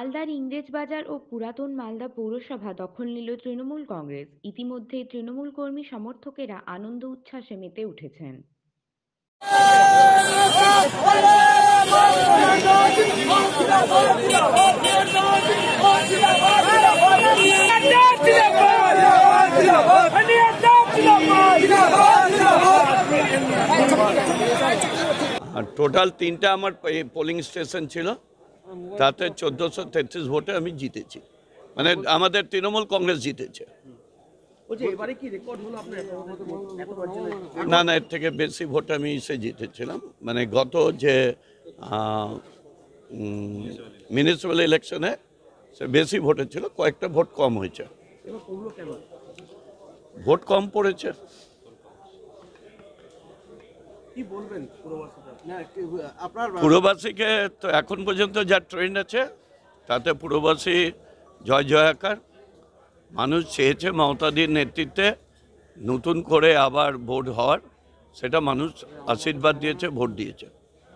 মালদার ইংরেজবাজার ও পুরাতন মালদা পৌরসভা দখল নিল তৃণমূল কংগ্রেস। ইতিমধ্যেই তৃণমূল কর্মী সমর্থকেরা আনন্দ উচ্ছ্বাসে মেতে উঠেছেন। টোটাল 3টা আমার পোলিং স্টেশন ছিল, তাতে 1433 ভোটে আমি জিতেছি, মানে আমাদের তৃণমূল কংগ্রেস জিতেছে। না না, এর থেকে বেশি ভোট আমি জিতেছিলাম, মানে গত যে মিউনিসিপ্যাল ইলেকশনে সে বেশি ভোটে ছিল, কয়েকটা ভোট কম হয়েছে, ভোট কম পড়েছে। পুরবাসীকে তো এখন পর্যন্ত যা ট্রেন্ড আছে তাতে পুরবাসী জয় জয়াকার। মানুষ চেয়েছে মমতাদির নেতৃত্বে নতুন করে আবার ভোট হওয়ার, সেটা মানুষ আশীর্বাদ দিয়েছে, ভোট দিয়েছে।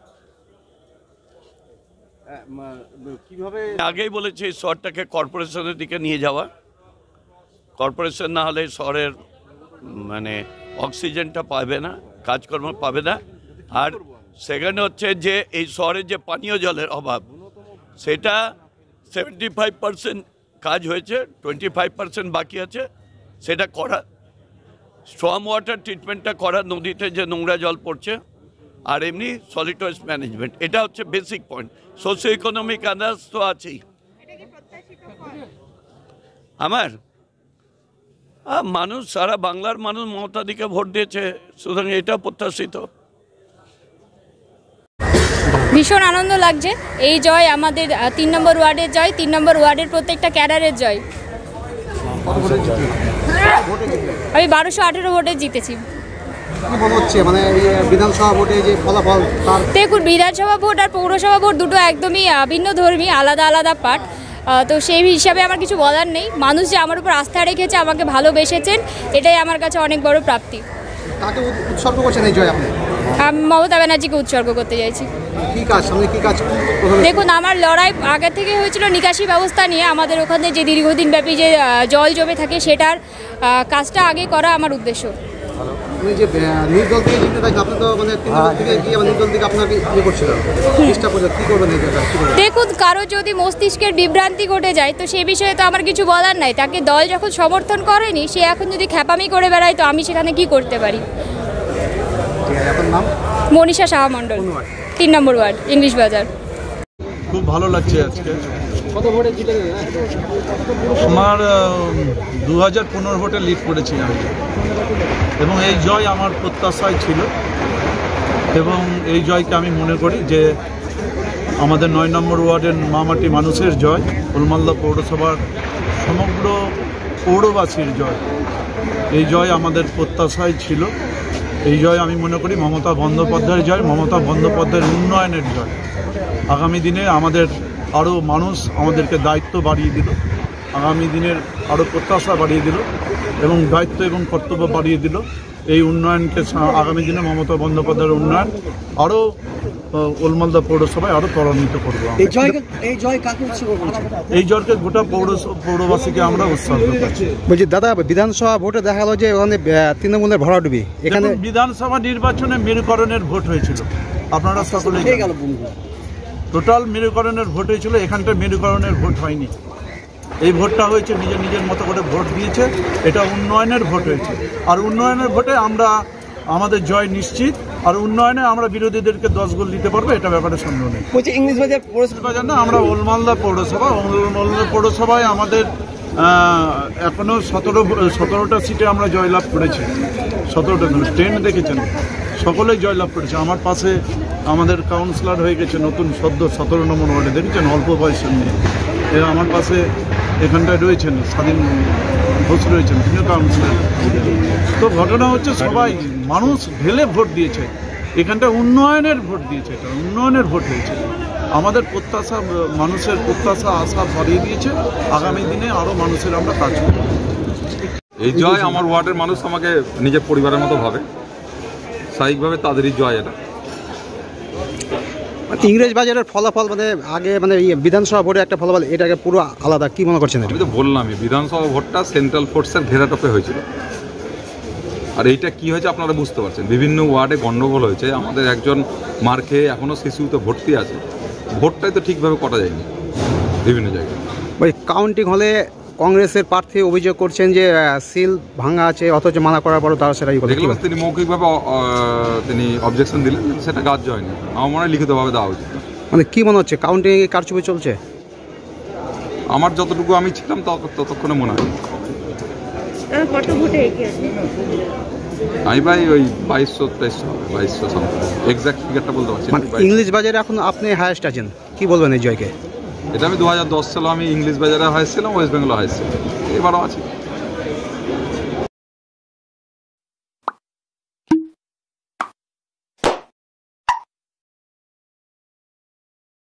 কিভাবে আগেই বলেছি শহরটাকে কর্পোরেশনের দিকে নিয়ে যাওয়া, কর্পোরেশন না হলে শহরের মানে অক্সিজেনটা পাবে না, কাজকর্ম পাবে না। আর সেকেন্ড হচ্ছে যে এই শহরে যে পানীয় জলের অভাব, সেটা 75% কাজ হয়েছে, 25% বাকি আছে, সেটা করা। স্ট্রম ওয়াটার ট্রিটমেন্টটা করা, নদীতে যে নোংরা জল পড়ছে, আর এমনি সলিড ওয়েস্ট ম্যানেজমেন্ট, এটা হচ্ছে বেসিক পয়েন্ট। সোশিও ইকোনমিক আন্দাজ তো আছেই। আমার মানুষ, সারা বাংলার মানুষ মমতাদিকে ভোট দিয়েছে, সুতরাং এটা প্রত্যাশিত। ভীষণ আনন্দ লাগছে। এই জয় আমাদের 3 নম্বর ওয়ার্ডের জয়, 3 নম্বর ওয়ার্ডের প্রত্যেকটা ক্যাডারের জয়। আমি 1218 ভোটে জিতেছি। বিধানসভা ভোটে যে ফলাফল, দেখুন, বিধানসভা ভোট আর পৌরসভা ভোট দুটো একদমই ভিন্ন ধর্মী, আলাদা আলাদা পার্ট। তো সেই হিসাবে আমার কিছু বলার নেই। মানুষ যে আমার উপর আস্থা রেখেছে, আমাকে ভালোবেসেছেন, এটাই আমার কাছে অনেক বড় প্রাপ্তি। কাকে উৎসর্গ করছেন এই জয় আপনি? আমি মমতা ব্যানার্জিকে উৎসর্গ করতে চাইছি। কি কাজ, সামনে কি কাজ? দেখুন, আমার লড়াই আগে থেকে হয়েছিল নিকাশি ব্যবস্থা নিয়ে। আমাদের ওখানে যে দীর্ঘদিন ব্যাপী যে জল জমে থাকে, সেটার কাজটা আগে করা আমার উদ্দেশ্য। দেখুন, কারো যদি মস্তিষ্কের বিভ্রান্তি ঘটে যায় তো সে বিষয়ে তো আমার কিছু বলার নাই। তাকে দল যখন সমর্থন করেনি, সে এখন যদি খ্যাপামি করে বেড়ায়, তো আমি সেখানে কি করতে পারি? মনীষা সাহা মণ্ডল, 3 নম্বর ওয়ার্ড, ইংলিশ বাজার। খুব ভালো লাগছে আজকে। কত ভোটে জিতে? আমার 2015 ভোটে লিড করেছি আমি, এবং এই জয় আমার প্রত্যাশায় ছিল, এবং এই জয়কে আমি মনে করি যে আমাদের 9 নম্বর ওয়ার্ডের মামাটি মানুষের জয়, মালদা পৌরসভার সমগ্র পৌরবাসীর জয়। এই জয় আমাদের প্রত্যাশায় ছিল। এই জয় আমি মনে করি মমতা বন্দ্যোপাধ্যায়ের জয়, মমতা বন্দ্যোপাধ্যায়ের উন্নয়নের জয়। আগামী দিনে আমাদের আরও মানুষ আমাদেরকে দায়িত্ব বাড়িয়ে দিল, আগামী দিনের আরও প্রত্যাশা বাড়িয়ে দিল, এবং দায়িত্ব এবং কর্তব্য বাড়িয়ে দিল। এই উন্নয়নকে আগামী দিনে মমতা বন্দ্যোপাধ্যায়ের উন্নয়ন আরও মালদা পৌরসভায় আরও ত্বরান্বিত করবো। এই জয়কে গোটা পৌরবাসীকে আমরা উৎসর্গ করছি। বলছি দাদা, বিধানসভা ভোটে দেখা গেল যে ওখানে তৃণমূলের ভরাডুবি। এখানে বিধানসভা নির্বাচনে মেরুকরণের ভোট হয়েছিল, আপনারা সকলে টোটাল মেরুকরণের ভোট হয়েছিল। এখানটা মেরুকরণের ভোট হয়নি, এই ভোটটা হয়েছে নিজের নিজের মতো করে ভোট দিয়েছে। এটা উন্নয়নের ভোট হয়েছে, আর উন্নয়নের ভোটে আমরা আমাদের জয় নিশ্চিত, আর উন্নয়নে আমরা বিরোধীদেরকে 10 গোল দিতে পারবো, এটা ব্যাপারে সন্দেহ নেই। ইংলিশ বাজার না, আমরা মালদা পৌরসভা, মালদা পৌরসভায় আমাদের এখনও 17টা সিটে আমরা জয়লাভ করেছি। 17টা 10 দেখেছেন, সকলেই জয়লাভ করেছে। আমার পাশে আমাদের কাউন্সিলর হয়ে গেছে নতুন সদ্য 17 নম্বর ওয়ার্ডে, দেখেছেন অল্প বয়সের নিয়ে। এরা আমার পাশে এখানটায় রয়েছেন, স্বাধীন ঘোষ রয়েছেন, তিনিও কাউন্সিলর। তো ঘটনা হচ্ছে সবাই মানুষ ঢেলে ভোট দিয়েছে, এখানটা উন্নয়নের ভোট দিয়েছে, এটা উন্নয়নের ভোট হয়েছে। আমাদের প্রত্যাশা, মানুষের প্রত্যাশা আশা বাড়িয়ে দিয়েছে। আগামী দিনে আরও মানুষের আমরা কাজ করব। এই জয় আমার ওয়ার্ডের মানুষ আমাকে নিজের পরিবারের মতো ভাবে, স্বাভাবিকভাবে তাদেরই জয় এটা। মানে ইংরেজ বাজারের ফলাফল মানে আগে মানে বিধানসভা ভোটে একটা ফলাফল, এটাকে পুরো আলাদা, কি মনে করছেন? আমি তো বললামই বিধানসভা ভোটটা সেন্ট্রাল ফোর্সের ঘেরাটোপে হয়েছিল। আর এইটা কি হয়েছে আপনারা বুঝতে পারছেন, বিভিন্ন ওয়ার্ডে গন্ডগোল হয়েছে। আমাদের একজন মার খেয়ে এখনও শিশুতে ভর্তি আছে। ভোটটাই তো ঠিকভাবে করা যায়নি বিভিন্ন জায়গায়। ওই কাউন্টিং হলে কংগ্রেসের প্রার্থী অভিযোগ করছেন যে সিল ভাঙা আছে, অথচ মানা করার পরও তারা সেটাই করে। দেখলাম তিনি মৌখিকভাবে তিনি অবজেকশন দিলেন, সেটা গ্রাহ্য হয়নি। আমার মনে হয় লিখিতভাবে দেওয়া উচিত। মানে কি মনে হচ্ছে, কাউন্টিং এ কারচুপি চলছে? আমার যতটুকু আমি ছিলাম ততক্ষণে মনে হয়। আমি ভাই ওই 2200 সামথিং, এক্সাক্ট ফিগারটা বলতে পারছি। মানে ইংলিশ বাজারে এখন আপনি হায়েস্ট আছেন, কি বলবেন এই জয়কে? এটা আমি 2010 সালে আমি ইংলিশ বাজারে হায়েস্ট ছিলাম, ওয়েস্ট বেঙ্গলে হায়েস্ট ছিলাম, এবারও আছি।